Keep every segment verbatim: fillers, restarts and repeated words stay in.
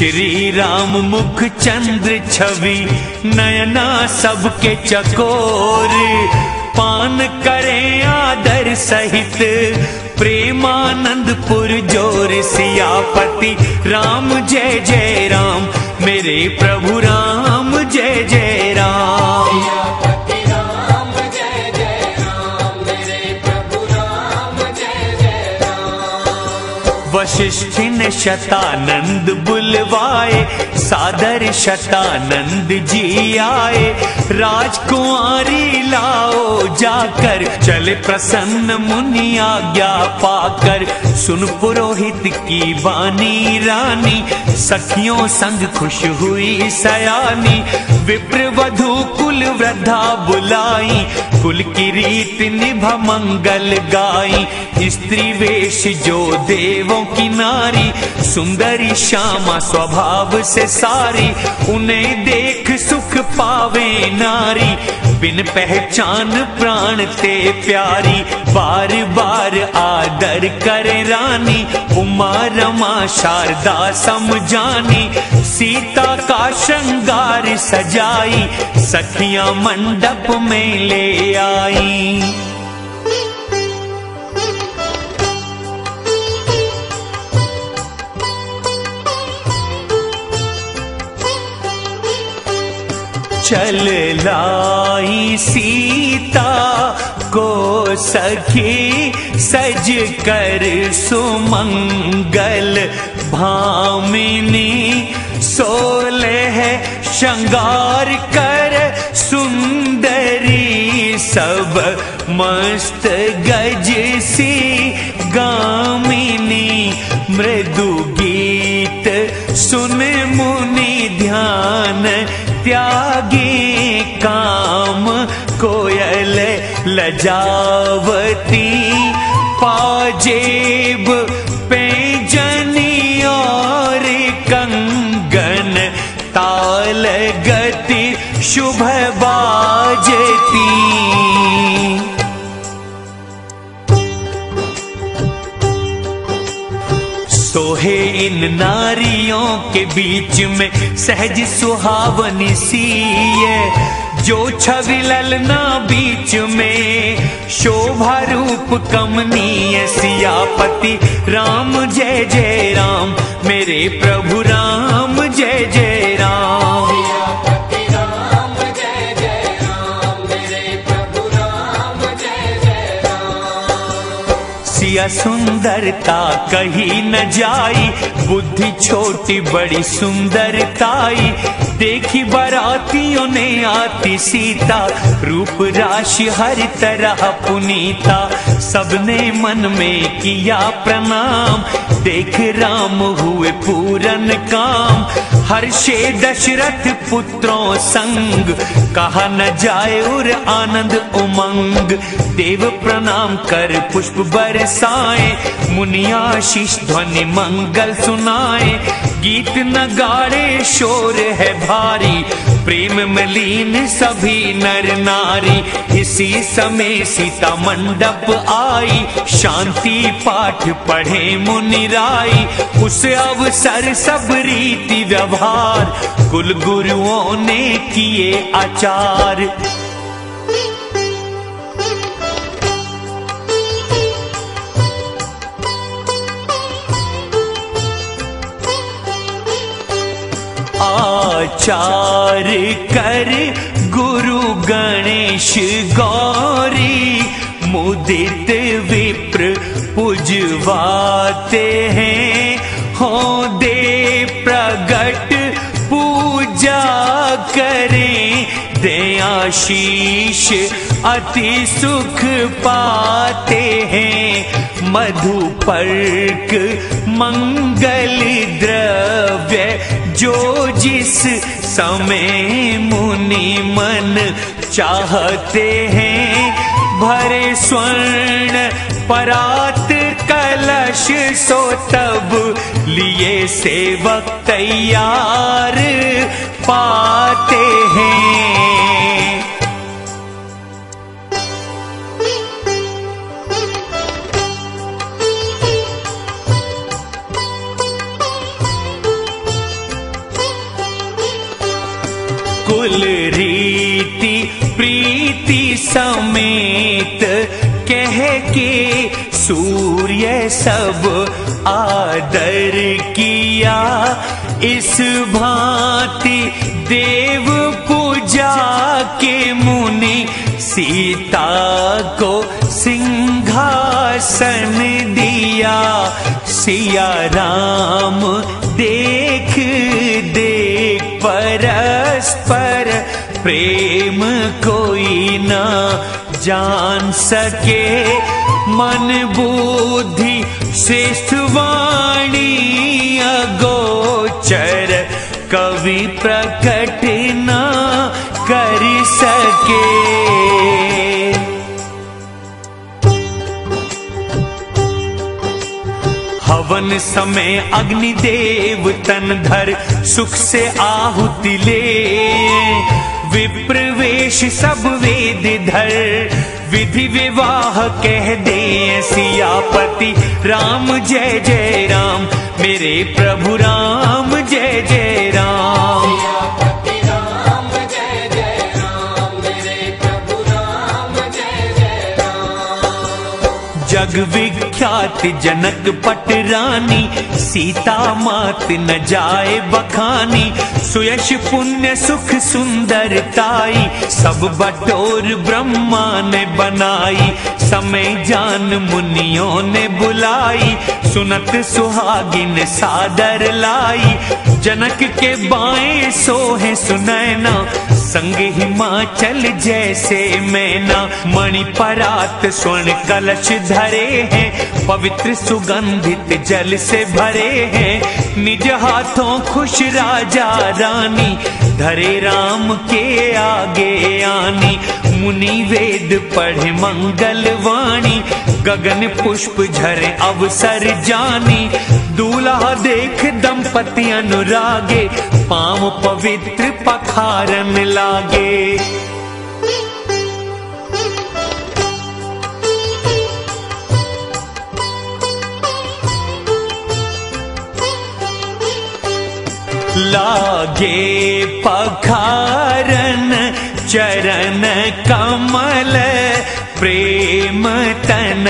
श्री राम मुख चंद्र छवि, नयना सबके चकोर। पान करें आदर सहित, प्रेमानंद पुरजोर। सियापति राम जय जय राम, मेरे प्रभु राम जय जय राम। सियापति राम जय जय राम, मेरे प्रभु राम जय जय राम। वशिष्ठ ने शतानंद बुलवाए, सादर शतानंद जी आए। राजकुमारी लाओ जाकर, चले प्रसन्न मुनि आज्ञा पाकर। सुन पुरोहित की वाणी रानी, सखियों संग खुश हुई सयानी। विप्र वधु कुल वृद्धा बुलाई, कुल की रीत निभ मंगल गाई। स्त्री वेश जो देवों की नारी, सुंदरी श्यामा स्वभाव से सारी। उन्हें देख सुख पावे नारी, बिन पहचान प्राण ते प्यारी। बार बार आदर करे रानी, उमा रमा शारदा समझानी। सीता का श्रृंगार सजाई, सखियां मंडप में ले आई। चल लाई सीता को सखी, सज कर सुमंगल भामिनी। सोलह श्रृंगार कर सुंदरी, सब मस्त गज सी गामिनी। मृदु गीत सुन मुनि ध्यान त्यागी, काम कोयल लजावती। पाजेब पैजनी और कंगन, ताल गति शुभ बाजती। सोहे इन नारियों के बीच में, सहज सुहावनी सी है। जो छवि ललना बीच में, शोभा रूप कमनीय। सियापति राम जय जय राम, मेरे प्रभु राम जय जय राम। सियापति राम जय जय राम, मेरे प्रभु राम जय जय राम। सिया सुंदरता कही न जाई, बुद्धि छोटी बड़ी सुंदरताई। देखी बारातियों ने आती सीता, रूप राशि हर तरह पुनीता। सबने मन में किया प्रणाम, देख राम हुए पूरन काम। हर्षे दशरथ पुत्रों संग, कहा न जाए और आनंद उमंग। देव प्रणाम कर पुष्प बरसाए, मुनियाशीष ध्वनि मंगल सुनाए। गीत नगाड़े शोर है भारी, प्रेम में लीन सभी नर नारी। इसी समय सीता मंडप आई, शांति पाठ पढ़े मुनि राई। उस अवसर सब रीति व्यवहार, कुल गुरुओं ने किए आचार। आचार कर गुरु गणेश गौरी, मुदित विप्र पूजवाते हैं। हो दे प्रगट पूजा करें, दे आशीष अति सुख पाते हैं। मधुपर्क मंगल द्रव्य, जो जिस समय मुनि मन चाहते हैं। भरे स्वर्ण परात कलश, सो तब लिए सेवक तैयार पाते हैं। कुल रीति प्रीति समेत कह के सूर्य सब आदर किया। इस भांति देव पूजा के मुनि सीता को सिंहासन दिया। सिया राम देख देख परस्पर प्रेम कोई न जान सके। मन बुद्धि श्रेष्ठ वाणी अगोचर कवि प्रकट न कर सके। हवन समय अग्निदेव तन धर सुख से आहुति ले। विप्रवेश सब वेद धर विधि विवाह कह दे। सियापति राम जय जय राम, मेरे प्रभु राम जय जय राम। सियापति राम जय जय राम, मेरे प्रभु राम जय जय राम। जग विख्यात जनक पट रानी, सीता मात न जाए बखानी। सुयश पुण्य सुख सुंदरताई, सब बटोर ब्रह्मा ने बनाई। समय जान मुनियों ने बुलाई, सुनत सुहागिन सादर लाई। जनक के बाएं सोहे सुनैना, संग हिमाचल जैसे मैना। मणि परात स्वर्ण कलश धरे हैं, पवित्र सुगंधित जल से भरे हैं। निज हाथों खुश राजा रानी, धरे राम के आगे आनी। मुनि वेद पढ़े मंगल वाणी, गगन पुष्प झरे अवसर जानी। दूल्हा देख दंपति अनुरागे, पांव पवित्र पखारन लागे। लागे पखारन चरण कमल, प्रेम तन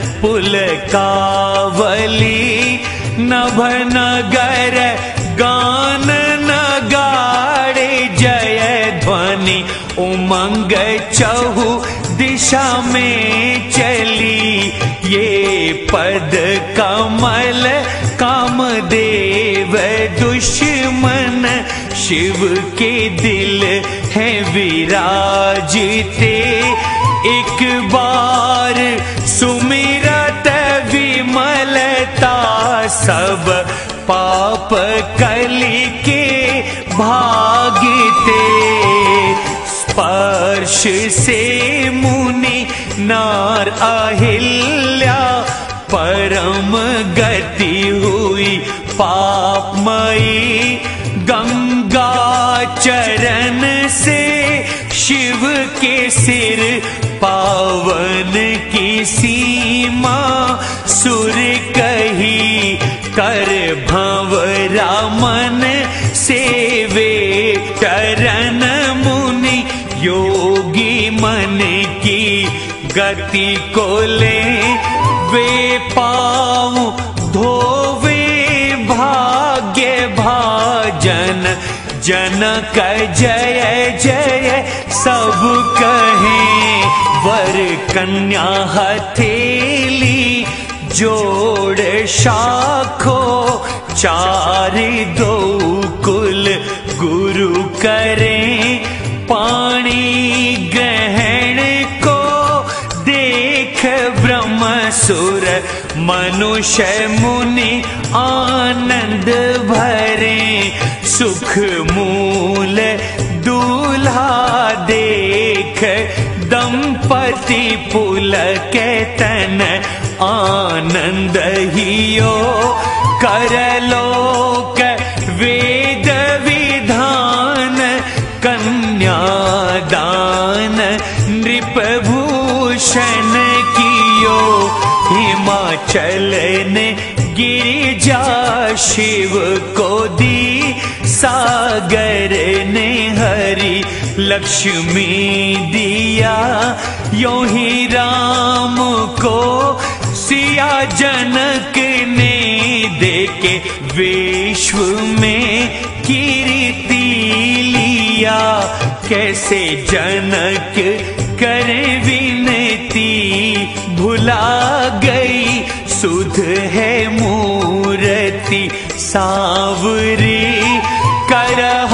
पुलकावली। नभ नगर गान नगाड़े, जय ध्वनि उमंग चहु दिशा में चली। ये पद कमल कामदेव दुश्मन, शिव के दिल है विराजते। एक बार सुमिरत विमलता, सब पाप कलि के भागते। स्पर्श से मुनि नार अहिल्या, परम गति हुई पापमयी। गंगा चरण से शिव के सिर, पावन की सीमा सुर कही। कर भंवरा मन सेवे, चरण मुनि योगी मन की गति को ले। वे पाँव धोवे भाग्य भाजन, जनक जय जय सब कहें। वर कन्या हथेली जोड़ शाखो, चार दो कुल गुरु करें। पाणी ग्रहण को देख ब्रह्म सुर, मनुष्य मुनि आनंद भरे। सुख मूल दूल्हा देख, दंपति पुलक तन आनंद हियो। करलोक वेद विधान, कन्यादान नृपभूषण कियो। हिमाचल ने गिरिजा शिव को दी, सागर ने हरि लक्ष्मी दिया, यो ही राम को सिया जनक ने देके विश्व में कीर्ति लिया। कैसे जनक करे विनती, भुला गई सुध है मूर्ति सावरी कर